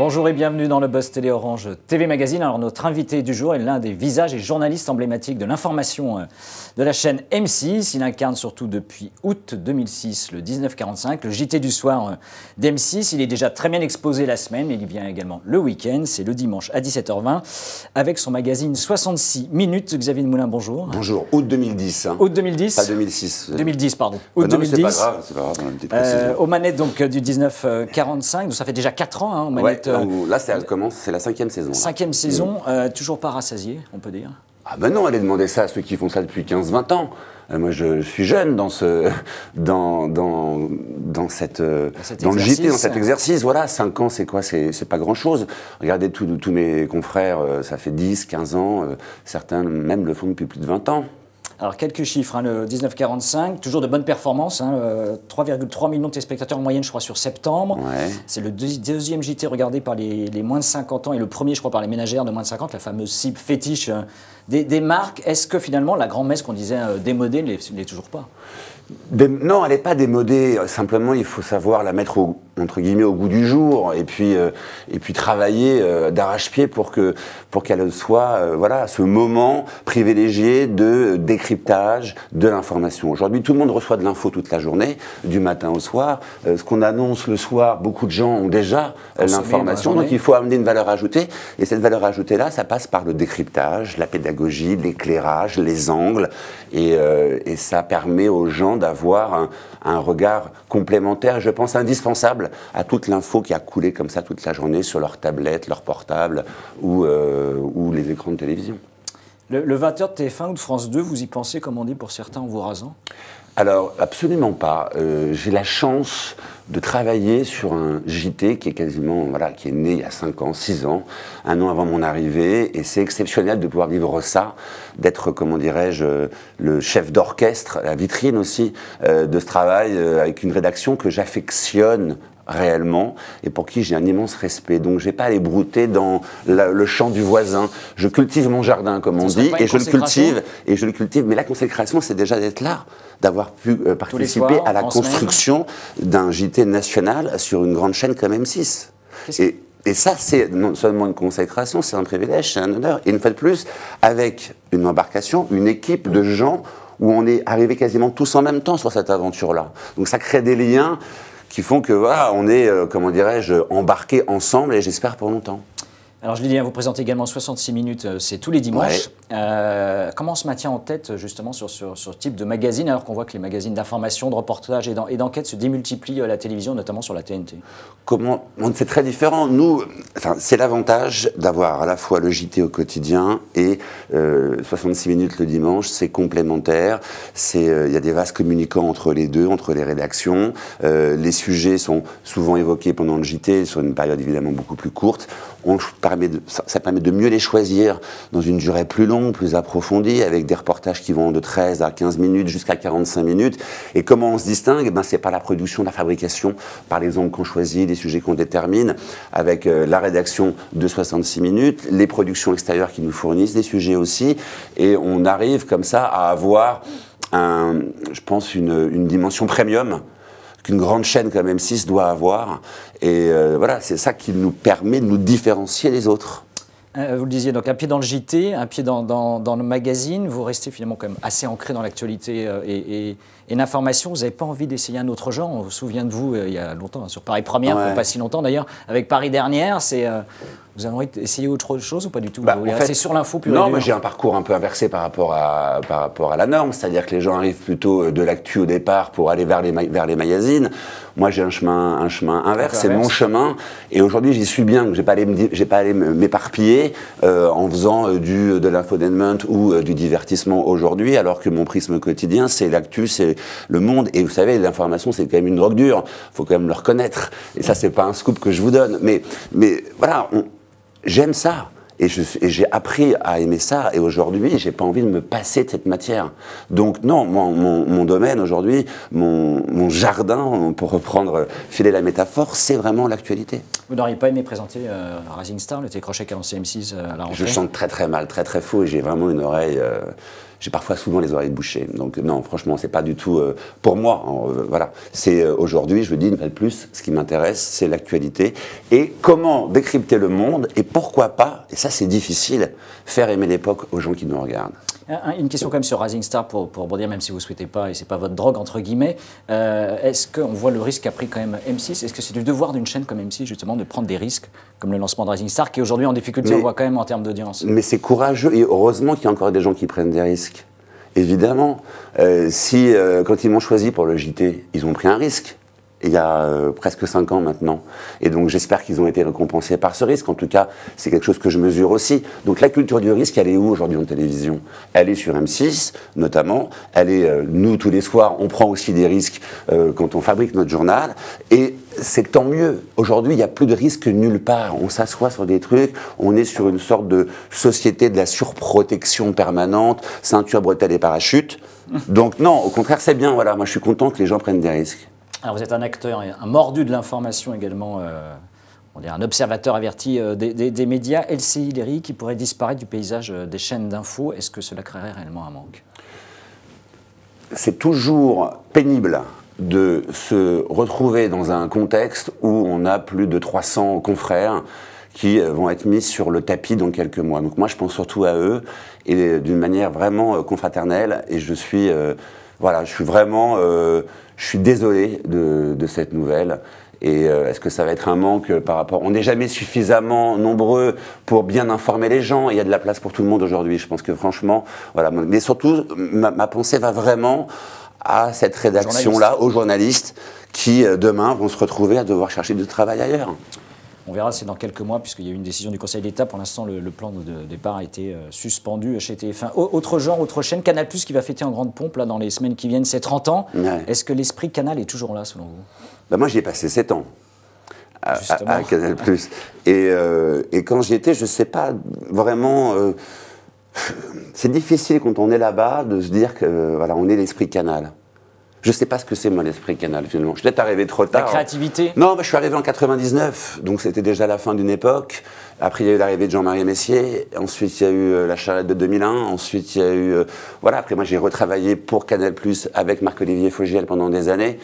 Bonjour et bienvenue dans le Buzz Télé Orange TV Magazine. Alors notre invité du jour est l'un des visages et journalistes emblématiques de l'information de la chaîne M6. Il incarne surtout depuis août 2006 le 1945, le JT du soir d'M6. Il est déjà très bien exposé la semaine, mais il vient également le week-end. C'est le dimanche à 17h20 avec son magazine 66 minutes. Xavier de Moulin, bonjour. Bonjour, août 2010. Hein. Août 2010. Pas 2006. 2010, pardon. Août non, 2010. C'est pas grave, on a une petite précision. Aux manettes donc, du 1945, donc ça fait déjà 4 ans hein, aux manettes. Ouais, là, ça commence, c'est la 5e saison. 5e saison, toujours pas rassasié, on peut dire. Ah ben non, allez demander ça à ceux qui font ça depuis 15-20 ans. Moi, je suis jeune dans le JT, dans cet exercice. Voilà, 5 ans, c'est quoi? C'est pas grand-chose. Regardez tous mes confrères, ça fait 10, 15 ans. Certains même le font depuis plus de 20 ans. Alors, quelques chiffres, hein, le 1945, toujours de bonnes performances, hein, 3,3 millions de téléspectateurs en moyenne, je crois, sur septembre. Ouais. C'est le deuxième JT regardé par les moins de 50 ans et le premier, je crois, par les ménagères de moins de 50, la fameuse cible fétiche des marques. Est-ce que finalement, la grand-messe qu'on disait démodée ne l'est toujours pas? Non, elle n'est pas démodée. Simplement, il faut savoir la mettre entre guillemets au goût du jour et puis travailler d'arrache-pied pour qu'elle soit voilà, ce moment privilégié de décryptage de l'information. Aujourd'hui, tout le monde reçoit de l'info toute la journée, du matin au soir. Ce qu'on annonce le soir, beaucoup de gens ont déjà l'information. Donc, il faut amener une valeur ajoutée. Et cette valeur ajoutée-là, ça passe par le décryptage, la pédagogie, l'éclairage, les angles. Et ça permet aux gens d'avoir un regard complémentaire, je pense indispensable à toute l'info qui a coulé comme ça toute la journée sur leur tablette, leur portable ou les écrans de télévision. Le 20h de TF1 ou de France 2, vous y pensez, comme on dit pour certains, en vous rasant? Alors, absolument pas. J'ai la chance de travailler sur un JT qui est quasiment, voilà, qui est né il y a 5 ans, 6 ans, 1 an avant mon arrivée, et c'est exceptionnel de pouvoir vivre ça, d'être, comment dirais-je, le chef d'orchestre, la vitrine aussi, de ce travail avec une rédaction que j'affectionne réellement et pour qui j'ai un immense respect. Donc je n'ai pas à aller brouter dans le champ du voisin. Je cultive mon jardin, comme on dit, et je le cultive. Mais la consécration, c'est déjà d'être là, d'avoir pu participer à la construction d'un JT national sur une grande chaîne comme M6. Et ça, c'est non seulement une consécration, c'est un privilège, c'est un honneur. Et une fois de plus, avec une embarcation, une équipe de gens où on est arrivés quasiment tous en même temps sur cette aventure-là. Donc ça crée des liens qui font que voilà, on est, comment dirais-je, embarqués ensemble et j'espère pour longtemps. Alors je l'ai dit, vous présentez également 66 minutes, c'est tous les dimanches. Ouais. Comment on se maintient en tête justement sur ce type de magazine alors qu'on voit que les magazines d'information, de reportage et d'enquête se démultiplient à la télévision, notamment sur la TNT? C'est très différent. Nous, c'est l'avantage d'avoir à la fois le JT au quotidien et 66 minutes le dimanche, c'est complémentaire. Il y a des vases communicants entre les deux, entre les rédactions. Les sujets sont souvent évoqués pendant le JT, sur une période évidemment beaucoup plus courte. Ça permet de mieux les choisir dans une durée plus longue, plus approfondie, avec des reportages qui vont de 13 à 15 minutes jusqu'à 45 minutes. Et comment on se distingue? C'est par la production, la fabrication, par les angles qu'on choisit, les sujets qu'on détermine, avec la rédaction de 66 minutes, les productions extérieures qui nous fournissent des sujets aussi. Et on arrive comme ça à avoir, je pense, une dimension premium qu'une grande chaîne comme M6 doit avoir. Et voilà, c'est ça qui nous permet de nous différencier des autres. Vous le disiez, donc un pied dans le JT, un pied dans le magazine. Vous restez finalement quand même assez ancré dans l'actualité et l'information. Vous n'avez pas envie d'essayer un autre genre? On se souvient de vous il y a longtemps, hein, sur Paris Première, ouais. Pas si longtemps d'ailleurs, avec Paris Dernière. Vous avez envie d'essayer autre chose ou pas du tout? Vous voulez rester sur l'info pure et dure? Non, moi j'ai un parcours un peu inversé par rapport à la norme. C'est-à-dire que les gens arrivent plutôt de l'actu au départ pour aller vers les magazines. Moi j'ai un chemin inverse, c'est mon chemin. Et aujourd'hui j'y suis bien, donc j'ai pas allé m'éparpiller en faisant de l'infotainment ou du divertissement aujourd'hui, alors que mon prisme quotidien c'est l'actu, c'est le monde. Et vous savez, l'information c'est quand même une drogue dure, faut quand même le reconnaître. Et ça c'est pas un scoop que je vous donne. Mais voilà, j'aime ça. Et j'ai appris à aimer ça, et aujourd'hui, j'ai pas envie de me passer de cette matière. Donc non, mon domaine aujourd'hui, mon jardin, pour reprendre, filer la métaphore, c'est vraiment l'actualité. Vous n'auriez pas aimé présenter Rising Star, le télécrochet qu'a lancé M6 à la rentrée? Je chante très très mal, très très faux, et j'ai vraiment une oreille... j'ai parfois souvent les oreilles bouchées. Donc non, franchement, c'est pas du tout pour moi. Voilà, c'est aujourd'hui, je le dis une fois de plus, ce qui m'intéresse, c'est l'actualité et comment décrypter le monde et pourquoi pas, et ça c'est difficile, faire aimer l'époque aux gens qui nous regardent. Une question quand même sur Rising Star pour rebondir, même si vous ne souhaitez pas, et ce n'est pas votre drogue, entre guillemets. Est-ce qu'on voit le risque qu'a pris quand même M6 ? Est-ce que c'est du devoir d'une chaîne comme M6, justement, de prendre des risques, comme le lancement de Rising Star, qui est aujourd'hui en difficulté, on voit quand même en termes d'audience ? Mais c'est courageux, et heureusement qu'il y a encore des gens qui prennent des risques. Évidemment, quand ils m'ont choisi pour le JT, ils ont pris un risque. Il y a presque 5 ans maintenant. Et donc j'espère qu'ils ont été récompensés par ce risque. En tout cas, c'est quelque chose que je mesure aussi. Donc la culture du risque, elle est où aujourd'hui en télévision ? Elle est sur M6, notamment. Elle est, nous, tous les soirs, on prend aussi des risques quand on fabrique notre journal. Et c'est tant mieux. Aujourd'hui, il n'y a plus de risque nulle part. On s'assoit sur des trucs, on est sur une sorte de société de la surprotection permanente, ceinture, bretelles et parachute. Donc non, au contraire, c'est bien. Voilà, moi je suis content que les gens prennent des risques. Alors vous êtes un acteur, un mordu de l'information également, on dirait un observateur averti des médias. LCI Léry qui pourrait disparaître du paysage des chaînes d'infos, est-ce que cela créerait réellement un manque ? C'est toujours pénible de se retrouver dans un contexte où on a plus de 300 confrères qui vont être mis sur le tapis dans quelques mois. Donc moi je pense surtout à eux et d'une manière vraiment confraternelle et je suis vraiment... je suis désolé de cette nouvelle. Et est-ce que ça va être un manque par rapport... On n'est jamais suffisamment nombreux pour bien informer les gens. Il y a de la place pour tout le monde aujourd'hui. Je pense que franchement... Voilà. Mais surtout, ma pensée va vraiment à cette rédaction-là, aux journalistes qui, demain, vont se retrouver à devoir chercher du travail ailleurs. On verra, c'est dans quelques mois, puisqu'il y a eu une décision du Conseil d'État. Pour l'instant, le plan de départ a été suspendu chez TF1. Autre genre, autre chaîne, Canal+, qui va fêter en grande pompe là, dans les semaines qui viennent, ses 30 ans. Ouais. Est-ce que l'esprit Canal est toujours là, selon vous ? Ben moi, j'y ai passé 7 ans à Canal+. Et quand j'y étais, je ne sais pas vraiment... c'est difficile quand on est là-bas de se dire que voilà, on est l'esprit Canal. Je ne sais pas ce que c'est, moi, l'esprit Canal, finalement. Je suis peut-être arrivé trop tard. La créativité ? Non, je suis arrivé en 99, donc c'était déjà la fin d'une époque. Après, il y a eu l'arrivée de Jean-Marie Messier. Ensuite, il y a eu La Charrette de 2001. Ensuite, il y a eu... voilà, après, moi, j'ai retravaillé pour Canal+, avec Marc-Olivier Fogiel pendant des années.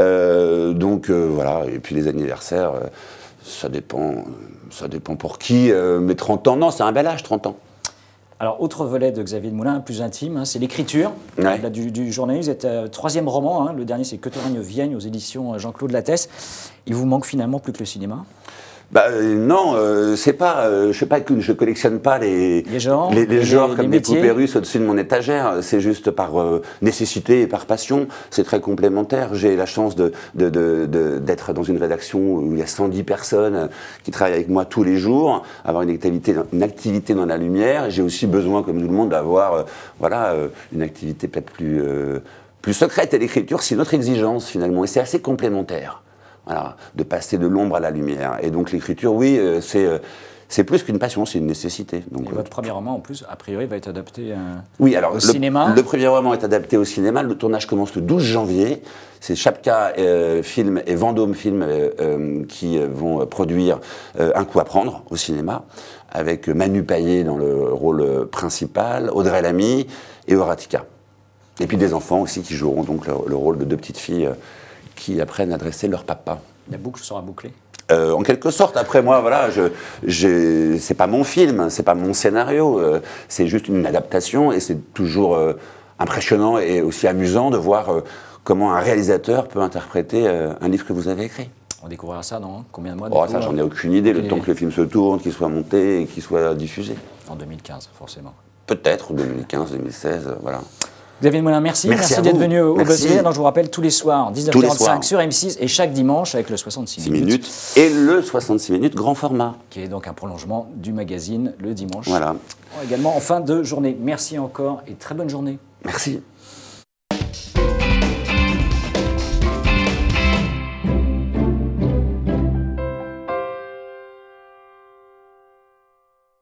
Voilà, et puis les anniversaires, ça dépend pour qui. Mais 30 ans, non, c'est un bel âge, 30 ans. Alors, autre volet de Xavier de Moulin, plus intime, hein, c'est l'écriture. Ouais. Du journalisme, vous êtes troisième roman, hein, le dernier c'est Que te règne Vienne aux éditions Jean-Claude Lattès. Il vous manque finalement plus que le cinéma ? Non, c'est pas. Je collectionne pas les genres comme des poupées russes au-dessus de mon étagère. C'est juste par nécessité et par passion. C'est très complémentaire. J'ai la chance d'être dans une rédaction où il y a 110 personnes qui travaillent avec moi tous les jours, avoir une activité dans la lumière. J'ai aussi besoin, comme tout le monde, d'avoir une activité peut-être plus secrète. Et l'écriture, c'est notre exigence finalement, et c'est assez complémentaire. Voilà, de passer de l'ombre à la lumière. Et donc l'écriture, oui, c'est plus qu'une passion, c'est une nécessité. Donc, et votre premier roman, en plus, a priori, va être adapté au cinéma. Le premier roman est adapté au cinéma. Le tournage commence le 12 janvier. C'est Chapka Film et Vendôme Film qui vont produire Un coup à prendre au cinéma, avec Manu Payet dans le rôle principal, Audrey Lamy et Horatica. Et puis des enfants aussi qui joueront donc le rôle de deux petites filles qui apprennent à dresser leur papa. La boucle sera bouclée. En quelque sorte. Après, moi, voilà, c'est pas mon film, c'est pas mon scénario, c'est juste une adaptation et c'est toujours impressionnant et aussi amusant de voir comment un réalisateur peut interpréter un livre que vous avez écrit. On découvrira ça dans combien de mois ? Ça, j'en ai aucune idée, le temps que le film se tourne, qu'il soit monté et qu'il soit diffusé. En 2015, forcément. Peut-être, 2015, 2016, voilà. Xavier de Moulin, merci d'être venu au Buzz. Donc je vous rappelle, tous les soirs, 19h45 sur M6 et chaque dimanche avec le 66 minutes. Et le 66 minutes grand format. Qui est donc un prolongement du magazine le dimanche. Voilà. Également en fin de journée. Merci encore et très bonne journée. Merci.